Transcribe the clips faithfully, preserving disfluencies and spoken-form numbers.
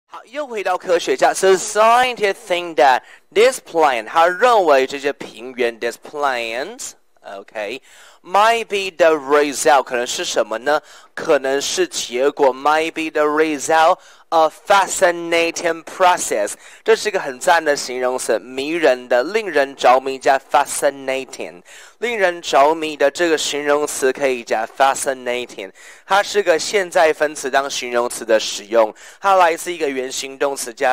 好，又回到科学家。So scientists think that this plant， 他认为这些平原 this plant。OK, might be the result 可能是什么呢？可能是结果 might be the result of fascinating process。这是一个很赞的形容词，迷人的、令人着迷加 fascinating。令人着迷的这个形容词可以加 fascinating， 它是个现在分词当形容词的使用，它来自一个原形动词加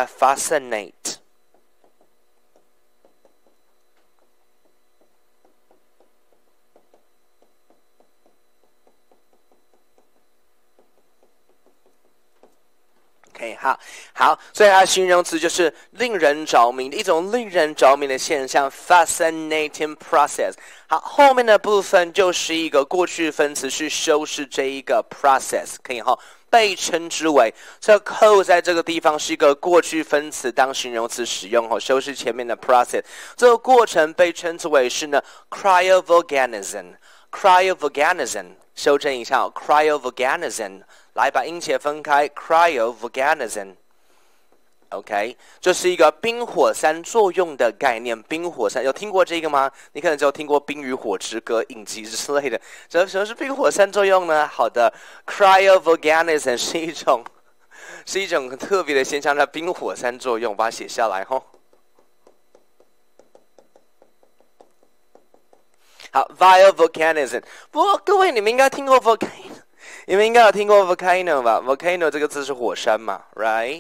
fascinate。OK， 好，好，所以它的形容词就是令人着迷的一种令人着迷的现象 ，fascinating process。好，后面的部分就是一个过去分词去修饰这一个 process， 可以哈，被称之为这 code 在这个地方是一个过去分词当形容词使用哈，修饰前面的 process。这个过程被称之为是呢 cryovolcanism，cryovolcanism， 修正一下 cryovolcanism。来把音节分开 cryovolcanism。OK， 这是一个冰火山作用的概念。冰火山有听过这个吗？你可能只有听过《冰与火之歌》影集之类的。这什么是冰火山作用呢？好的 ，cryovolcanism 是一种是一种很特别的现象，叫冰火山作用，把它写下来吼。好 ，biovolcanism。不过各位，你们应该听过 volcano。你们应该有听过 volcano 吧 ？volcano 这个字是火山嘛 ，right？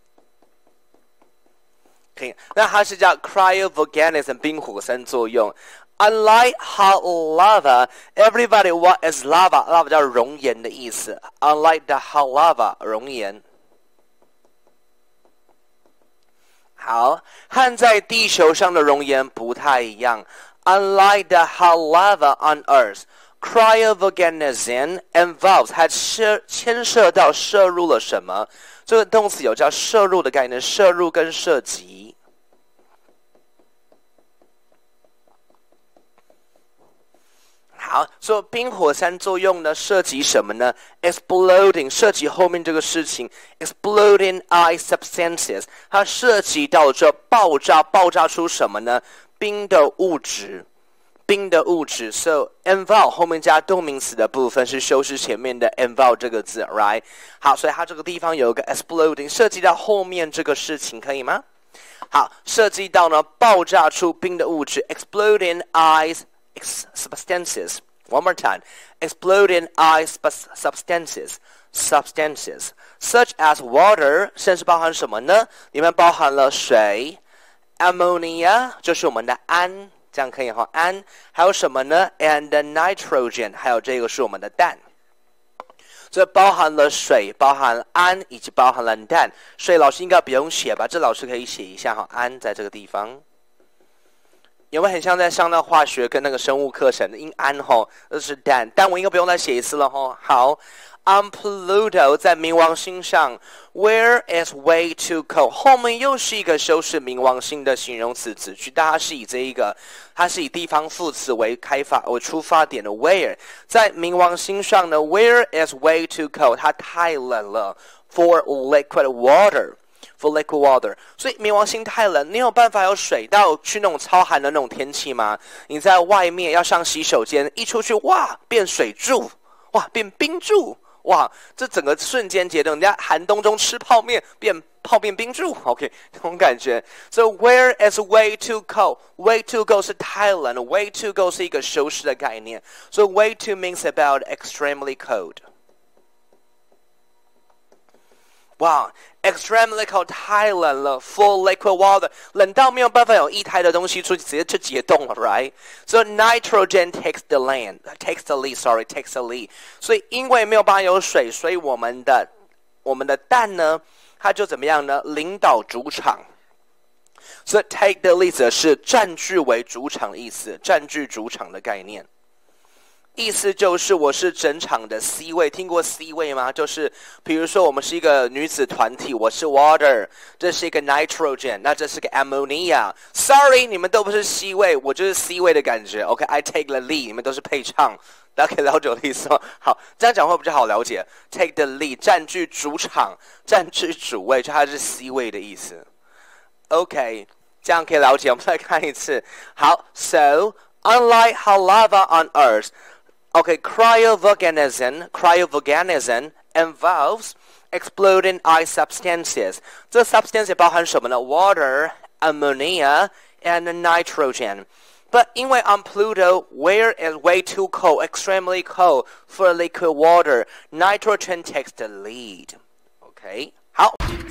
可以，那它是叫 cryovolcanism 冰火山作用。Unlike hot lava, everybody what is lava? Lava 叫熔岩的意思。Unlike the hot lava 熔岩。好，和在地球上的熔岩不太一样。Unlike the hot lava on Earth。Cryovolcanism involves 它牵涉到摄入了什么？这个动词有叫摄入的概念，摄入跟涉及。好，所以冰火山作用呢，涉及什么呢 ？Exploding 涉及后面这个事情 ，exploding ice substances， 它涉及到这爆炸，爆炸出什么呢？冰的物质。冰的物质 ，so involve 后面加动名词的部分是修饰前面的 involve 这个字 ，right？ 好，所以它这个地方有一个 exploding， 涉及到后面这个事情，可以吗？好，涉及到呢爆炸出冰的物质 ，exploding ice substances。One more time, exploding ice substances, substances such as water， 甚至包含什么呢？里面包含了水 ，ammonia 就是我们的氨。这样可以哈，氨还有什么呢 ？And nitrogen， 还有这个是我们的氮。这包含了水，包含氨，以及包含了氮。水老师应该不用写吧？这老师可以写一下哈，氨在这个地方。有没有很像在上那化学跟那个生物课程？因氨吼，这是氮，氮我应该不用再写一次了吼。好。On Pluto 在冥王星上 ，Where is way too cold？ 后面又是一个修饰冥王星的形容词子句，但它是以这一个，它是以地方副词为开发为出发点的 Where， 在冥王星上呢 ，Where is way too cold？ 它太冷了 ，for liquid water。For liquid water， 所以冥王星太冷，你有办法有水到去那种超寒的那种天气吗？你在外面要上洗手间，一出去哇变水柱，哇变冰柱。哇，这整个瞬间节点，人家寒冬中吃泡面变泡面冰柱 ，OK， 这种感觉。So where is way too cold? Way too cold 是太冷了 ，way too cold 是一个修饰的概念。So way too means about extremely cold. 哇 ，extremely cold 太冷了 ，full liquid water 冷到没有办法有液态的东西出去，直接就解冻了 ，right？ So nitrogen takes the land, takes the lead, sorry, takes the lead。所以因为没有办法有水，所以我们的我们的氮呢，它就怎么样呢？领导主场。所以 take the lead 则是占据为主场的意思，占据主场的概念。意思就是我是整场的 C 位，听过 C 位吗？就是比如说我们是一个女子团体，我是 water， 这是一个 nitrogen， 那这是个 ammonia。Sorry， 你们都不是 C 位，我就是 C 位的感觉。OK，I、okay, take the lead， 你们都是配唱， 大家可以了解我的意思吗？好，这样讲会比较好了解。Take the lead， 占据主场，占据主位，就它是 C 位的意思。OK， 这样可以了解。我们再看一次。好 ，So unlike how lava on Earth, OK, cryovolcanism, cryovolcanism involves exploding ice substances. 这 substance 包含什么呢 ？Water, ammonia, and nitrogen. But 因为 on Pluto, where it's way too cold, extremely cold for liquid water, nitrogen takes the lead. OK， 好。